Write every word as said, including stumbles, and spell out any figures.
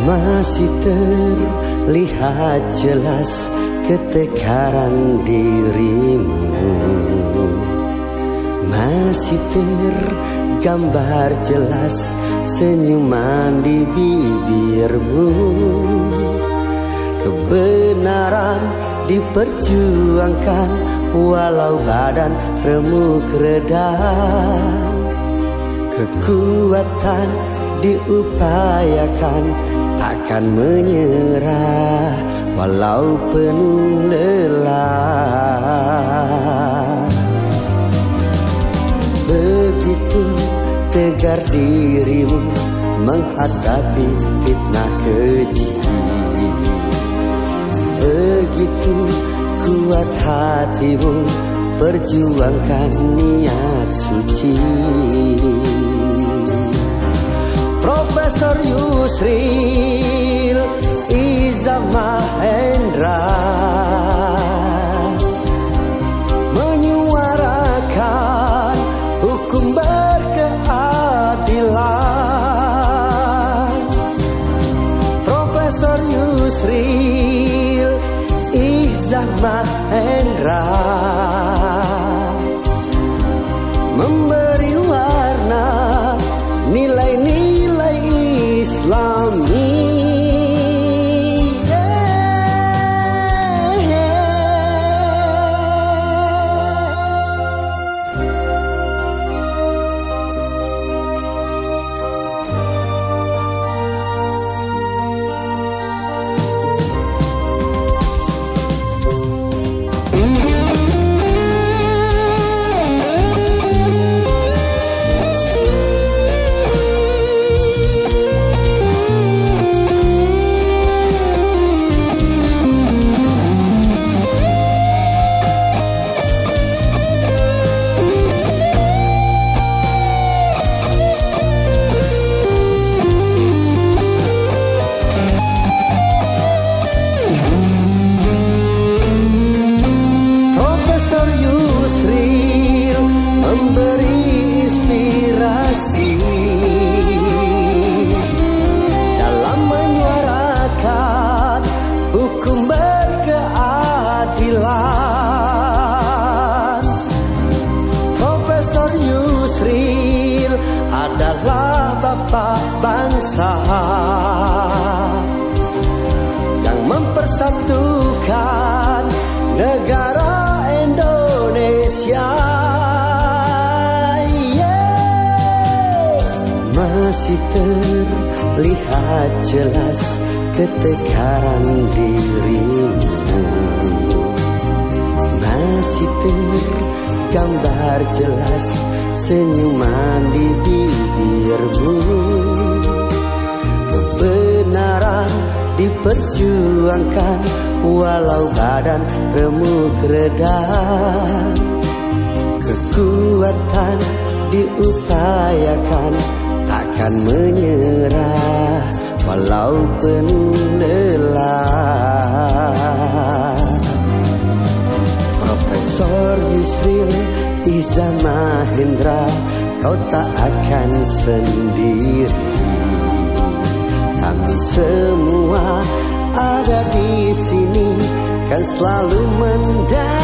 Masih terlihat jelas ketekaran dirimu, masih tergambar jelas senyuman di bibirmu. Kebenaran diperjuangkan walau badan remuk redam. Kekuatan diupayakan, takkan menyerah walau penuh lelah. Begitu tegar dirimu menghadapi fitnah keji, begitu kuat hatimu perjuangkan niat suci. Profesor Yusril Iza Mahendra menyuarakan hukum berkeadilan. Profesor Yusril Iza Mahendra memberi warna nilai-nilai Islami. Dalam menyuarakan hukum berkeadilan. Profesor Yusril adalah bapak bangsa yang mempersatukan negara Indonesia. Masih terlihat jelas ketekaran dirimu, masih tergambar jelas senyuman di bibirmu. Kebenaran diperjuangkan walau badan remuk redam. Kekuatan diupayakan, takkan menyerah walau penuh lelah. Profesor Yusril Iza Mahendra, kau tak akan sendiri. Kami semua ada di sini, kan selalu mendampingi.